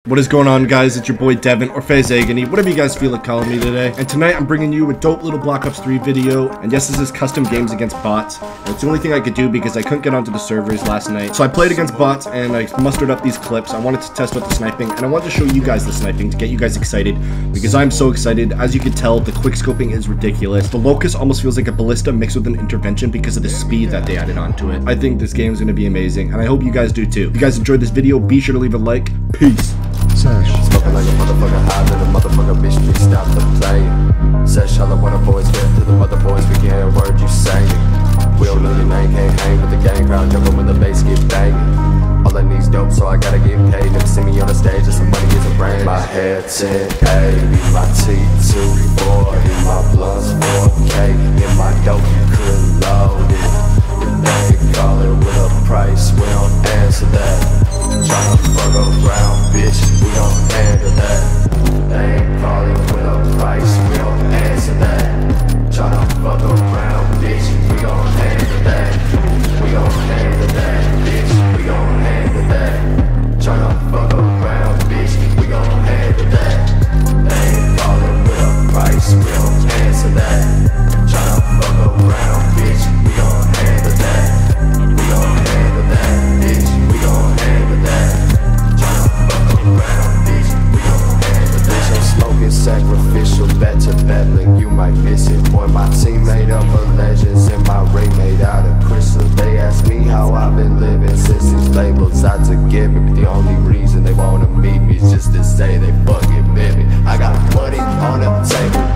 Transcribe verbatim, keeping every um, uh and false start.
What is going on, guys? It's your boy Devin, or Fez Agony, whatever you guys feel like calling me today. And tonight I'm bringing you a dope little Black Ops three video. And yes, this is custom games against bots. And it's the only thing I could do because I couldn't get onto the servers last night. So I played against bots and I mustered up these clips. I wanted to test out the sniping and I wanted to show you guys the sniping to get you guys excited because I'm so excited. As you can tell, the quick scoping is ridiculous. The Locust almost feels like a ballista mixed with an intervention because of the speed that they added onto it. I think this game is going to be amazing and I hope you guys do too. If you guys enjoyed this video, be sure to leave a like. Peace. Sesh. Smoking like a motherfucker high, then a motherfucker bitch, please stop the play. Sesh, all I wanna boys get to the mother boys, we can hear a word you say. We don't know your name, can't hang with the gang crowd, jumping when the bass get banging. All I need's dope, so I gotta get paid. Never see me on the stage, just some money is a brain. My hair ten A, my T two four, in my blunts four K, in my dope you couldn't load it. They call it with a price, we don't answer that. Tryna fuck around, bitch, we gon' handle that. They ain't calling with a price, we don't answer that. Tryna fuck around, bitch, we gon' handle that. We gon' handle that, bitch, we gon' handle that. Tryna fuck around, bitch, we gon' handle that. They ain't calling with a price, we don't answer that. Tryna fuck around, bitch, we gon' handle that. We gon' handle that, bitch, we gon' handle that. Tryna fuck around, bitch, we gon' handle that. I'm smoking sacrificial, bet to battling, you might miss it. Boy, my team made up of legends and my ring made out of crystal. They ask me how I've been living since these labels I to give it. But the only reason they wanna meet me is just to say they fucking live it. I got money on the table.